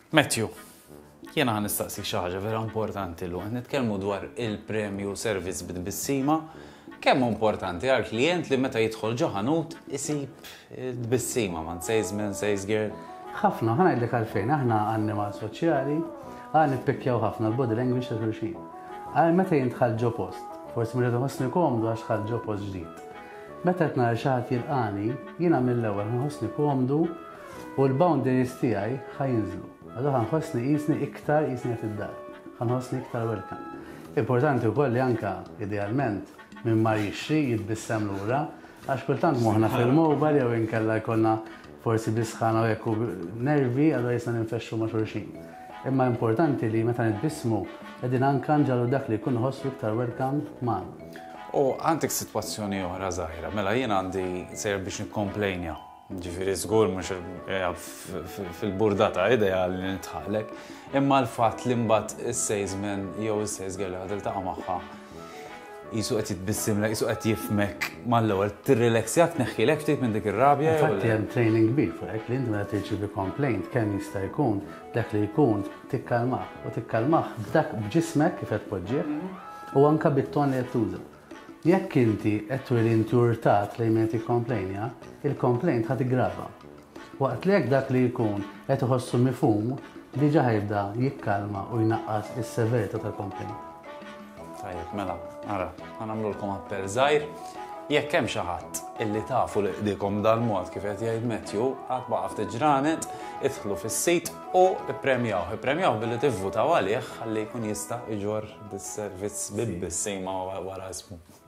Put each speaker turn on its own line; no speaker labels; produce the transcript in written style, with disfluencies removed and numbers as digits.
Matthew, jiena ħan nistaqsik xi ħaġa vera importanti llum. Nitkellmu dwar il-premju service bit-bissima. Kemm importanti għal klient li meta jidħol ġo ħanut isib il-bissima man sales man, sales girl.
ħafna, ħana jgħidlek għalfejn, aħna annimal soċjali, nippikjaw ħafna l-body language ta' xulxin. Meta jintħal ġo post, forsi meta ħossni komdu għax ħal ġo post ġdid. Meta qed nara xi ħadd jilqani, jiena mill-ewwel ħossni komdu u l-boundaries tiegħi ħajinżlu. Allura ħanħossni qisni iktar qed id-dar, ħanħossni iktar welcome. Importanti wkoll li anke idealment minn ma jixtri jitbissem lura, għax kultant moħna fil-mobile jew inkella jkollna forsi bisħana u jekku nervi għadha jisna ninfexxu ma' xulxin. Imma importanti li meta nitbissmu qegħdin anke nġallu dak li jkun ħossu iktar welcome magħna.
U għandek sitwazzjoni oħra żgħira, mela jien għandi sejr biex nikkomplejnja. Ġifieri żgur mhux fil-burdata ideali li nitħallek, imma l-fatt li mbagħad is-salesman jew is-sales girl li ħadiltaqa' magħha jisu qed jitbissimlek, jisu qed jifmek mal-ewwel tirrilaxjak neħħilek ftit minn dik ir-rabja.
Infatti hemm training kbir fuq hekk li inti meta tirċievi complaint kemm jista' jkun dak li jkun tikkalmah u tikkalmah b'dak b'ġismek kif qed tpoġġih u anke bit-ton li qed tuża. Jekk inti qed turi inturtat lejn min tikkomplejnja, il-complaint ħad iggrava. Waqt li hekk dak li jkun qed iħossu mifhum diġà ħajbda jikkalma u jnaqqas is-severità tal-complaint.
Tajjeb, mela, ara, ħanamlulkom appell żgħir. Jekk hemm xi ħadd illi tafu li qdikom dal-mod kif qed jgħid Matthew, qatt baqa' ftit ġranet, idħlu fis-sit u ippremjaw. Ippremjaw billi tivvutaw għalih ħalli jkun jista' iġorr dis-servizz bib-bissejma wara ismu.